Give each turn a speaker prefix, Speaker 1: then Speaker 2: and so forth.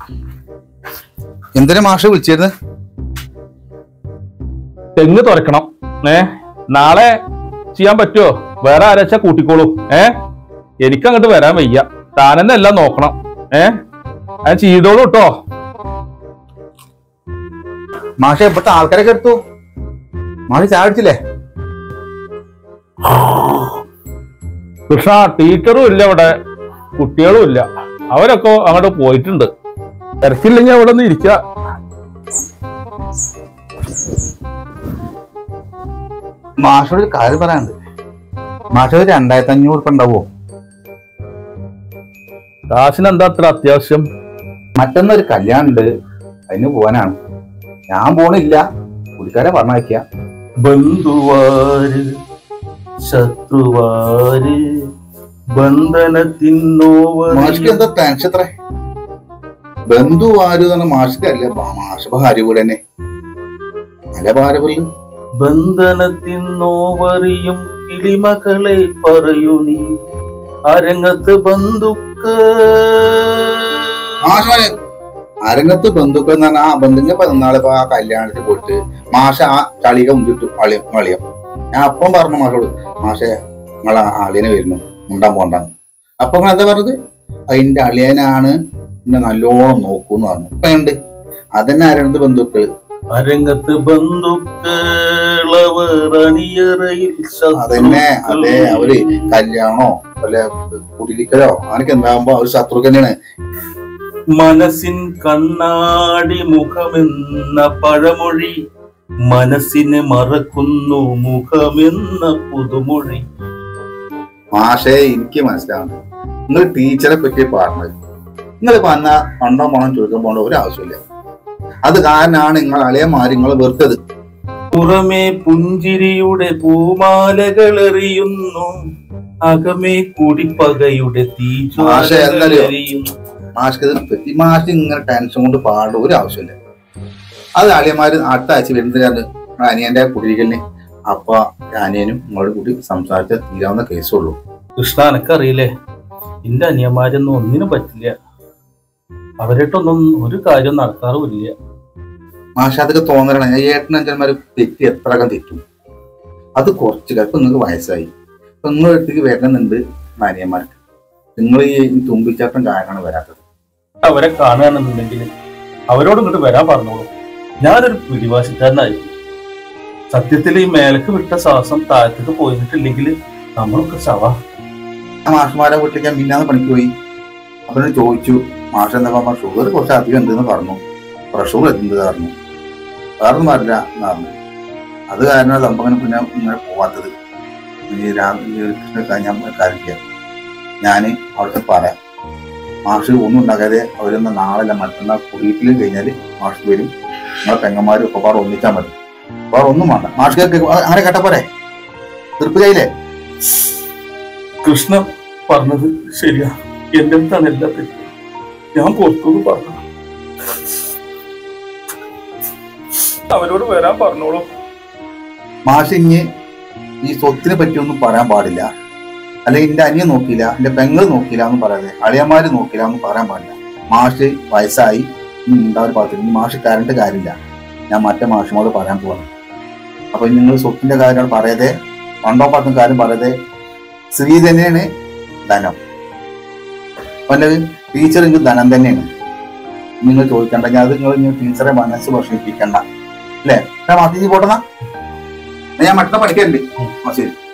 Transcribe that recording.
Speaker 1: എന്തിനാ മാഷ് വിളിച്ചിരുന്നു?
Speaker 2: തെങ്ങ് തുറക്കണം. നാളെ ചെയ്യാൻ പറ്റുമോ? വേറെ ആരാച്ചാ കൂട്ടിക്കോളൂ. എനിക്കങ്ങോട്ട് വരാൻ വയ്യ. താനെന്നെ എല്ലാം നോക്കണം. അത് ചെയ്തോളൂ കേട്ടോ.
Speaker 1: മാഷ ഇപ്പത്തെ ആൾക്കാരൊക്കെ എടുത്തു. മാഷ് ചായ അടിച്ചില്ലേ?
Speaker 2: കൃഷ്ണ, ടീച്ചറും ഇല്ല ഇവിടെ, കുട്ടികളും ഇല്ല. അവരൊക്കെ അങ്ങോട്ട് പോയിട്ടുണ്ട്. തിരക്കില്ലെങ്കിൽ അവിടെ ഒന്ന് ഇരിക്ക.
Speaker 1: മാഷോട് ഒരു കാര്യം പറയാനുണ്ട്. മാഷ് 2500 ഉണ്ടാവോ?
Speaker 2: കാശിന് എന്താ അത്ര അത്യാവശ്യം?
Speaker 1: മറ്റൊന്നൊരു കല്യാണം ഉണ്ട്, അതിന് പോവാനാണ്. ഞാൻ പോണില്ല, പുള്ളിക്കാരെ പറഞ്ഞയക്ക.
Speaker 2: ബന്ധുവാര് ശത്രുവാര് ബന്ധനത്തിന്നോവർ.
Speaker 1: മാഷ്ക്ക് എന്താ ടെൻഷൻ എത്ര? ബന്ധു ആര് തന്നെ മാഷ്ക്കല്ലേ? മാഷ ഭാര്യ കൂടെ തന്നെ അല്ല ഭാര്യ പോലെ.
Speaker 2: ബന്ധനത്തിന്നോവറിയും കിളിമകളെ പറയൂ നീ അരങ്ങത്ത് ബന്ധുക്കൾ.
Speaker 1: അരങ്ങത്ത് ബന്ധുക്കൾ എന്ന് പറഞ്ഞാൽ ആ ബന്ധുവിന്റെ 14 ആ കല്യാണത്തിൽ പോയിട്ട് മാഷ ആ കളിക മുന്നിട്ട് വളിയം. ഞാൻ അപ്പം പറഞ്ഞു മാഷോട്, മാഷെ നിങ്ങളെ അളിയനെ വരുന്നു, മുണ്ടാൻ പോണ്ടാന്ന്. അപ്പൊ നിങ്ങൾ എന്താ പറഞ്ഞത്? അതിന്റെ അളിയനാണ് എന്നെ നല്ലോണം നോക്കൂന്ന് പറഞ്ഞു. ഇപ്പൊ ഉണ്ട് അതന്നെ അരങ്ങത്ത് ബന്ധുക്കൾ.
Speaker 2: അരങ്ങത്ത്
Speaker 1: അതന്നെ. അതെ, അവര് കല്യാണോ അല്ലെ കുടിലിക്കലോ അങ്ങനൊക്കെ എന്താകുമ്പോ അവര് ശത്രു തന്നെയാണ്.
Speaker 2: മനസ്സിൻ കണ്ണാടി മുഖമെന്ന പഴമൊഴി മനസ്സിനെ മറക്കുന്നു മുഖമെന്ന പുതുമൊഴി.
Speaker 1: മാഷേ, എനിക്ക് മനസ്സിലാവുന്നു നിങ്ങൾ ടീച്ചറെ പറ്റി പറഞ്ഞത്. നിങ്ങൾ പറഞ്ഞ പണ്ടോ പണം ചോദിക്കാൻ പോകേണ്ട ഒരു ആവശ്യമില്ല. അത് കാരണമാണ് നിങ്ങൾ അളിയന്മാര് നിങ്ങളെ വെറുത്തത്.
Speaker 2: പുറമേ പുഞ്ചിരിയുടെ പൂമാലകൾ എറിയുന്നു, അകമേ കുടിപ്പകയുടെ തീജ്വാലകളെറിയുന്നു.
Speaker 1: മാഷ്ക്ക് പറ്റി മാഷ് ഇങ്ങനെ ടെൻഷൻ കൊണ്ട് പാടേണ്ട ഒരു ആവശ്യമില്ല. അത് അളിയന്മാര് അടുത്ത ആഴ്ച വരുന്നതിനാണ് അനിയന്റെ കുടിയിരിക്കലിന്. അപ്പൊ അനിയനും നിങ്ങളോട് കൂടി സംസാരിച്ച തീരാവുന്ന കേസുള്ളൂ.
Speaker 2: കൃഷ്ണ, എനക്കറിയില്ലേ, എന്റെ അനിയന്മാരൊന്നും ഒന്നിനും പറ്റില്ല. അവരായിട്ടൊന്നും ഒരു കാര്യം നടക്കാറുമില്ല.
Speaker 1: മാഷ അതൊക്കെ തോന്നലാണ്. ഏട്ടനഞ്ചന്മാര് തെറ്റി എത്രകം തെറ്റും. അത് കുറച്ചില്ല. ഇപ്പൊ നിങ്ങൾക്ക് വയസ്സായി, ഇപ്പൊ നിങ്ങളുടെ അടുത്തേക്ക് വരണമെന്നുണ്ട് അനിയന്മാർക്ക്. നിങ്ങൾ ഈ തുമ്പിച്ചാട്ടം കാരണമാണ് വരാത്തത്.
Speaker 2: അവരെ കാണുകയാണെന്നുണ്ടെങ്കിൽ അവരോട് ഇങ്ങോട്ട് വരാൻ പറഞ്ഞോളൂ. ഞാനൊരു പിടിവാശിക്കാരനായിരുന്നു. സത്യത്തിൽ ഈ മേലക്ക് വിട്ട ശ്വാസം താഴത്തേക്ക് പോയിട്ടില്ലെങ്കിൽ നമ്മളൊക്കെ ശവാ.
Speaker 1: മാഷന്മാരെ വീട്ടിലേക്ക് ഞാൻ മിന്നാന്ന് പണിക്ക് പോയി. അവരോട് ചോദിച്ചു, മാഷ എന്താ പറഞ്ഞ ഷുഗർ കുറച്ച് അധികം ഉണ്ടെന്ന് പറഞ്ഞു, പ്രഷർ എത്തുന്നത് പറഞ്ഞു. വേറൊന്നും പറഞ്ഞില്ല എന്ന് പറഞ്ഞു. അത് കാരണം സംഭവം പിന്നെ ഇങ്ങനെ പോവാത്തത്. ഞാൻ കാര്യമില്ല, ഞാൻ അവിടുത്തെ പറയാം. മാഷ് ഒന്നും ഉണ്ടാക്കാതെ അവരൊന്ന് നാളെ മറ്റന്നാൾ കുടിയിട്ടിലും കഴിഞ്ഞാൽ മാഷ് വരും. നിങ്ങളെ പെങ്ങന്മാരും ഒക്കെ പാടെ ഒന്നിച്ചാൽ മതി. വേറെ ഒന്നും വേണ്ട. മാഷ് അങ്ങനെ കേട്ട പോരെ? തീർപ്പിലായില്ലേ?
Speaker 2: കൃഷ്ണ പറഞ്ഞത് ശരിയാ. എന്റെ അടുത്താണ് എല്ലാ തെറ്റും. ഞാൻ പുറത്തുനിന്ന് പറഞ്ഞു. അവരോട് വരാൻ പറഞ്ഞോളൂ.
Speaker 1: മാഷ് ഇനി ഈ സ്വത്തിനെ പറ്റിയൊന്നും പറയാൻ പാടില്ല. അല്ലെങ്കിൽ എന്റെ അനിയൻ നോക്കിയില്ല, എന്റെ പെങ്ങൾ നോക്കിയില്ല എന്ന് പറയാതെ, അളിയന്മാര് നോക്കിയില്ല എന്ന് പറയാൻ പാടില്ല. മാഷ് വയസ്സായി, ഇനി ഉണ്ടാവും പാത്രം. ഇനി മാഷ് കരണ്ട് കാര്യമില്ല. ഞാൻ മറ്റേ മാഷിനോട് പറയാൻ പോവാണ്. അപ്പൊ നിങ്ങൾ സ്വത്തിന്റെ കാര്യം പറയാതെ, പണ്ടോ പത്തും കാര്യം പറയാതെ, സ്ത്രീ തന്നെയാണ് ധനം. അല്ലെ ടീച്ചർ നിങ്ങൾക്ക് ധനം തന്നെയാണ്. നിങ്ങൾ ചോദിക്കണ്ട. ഞാൻ അത് നിങ്ങൾ ടീച്ചറെ മനസ്സ് വിഷമിപ്പിക്കണ്ട. അല്ലേ? മാറ്റി പോട്ടെന്നാ. ഞാൻ മറ്റന്നാ പഠിക്കലുണ്ട്. ശരി.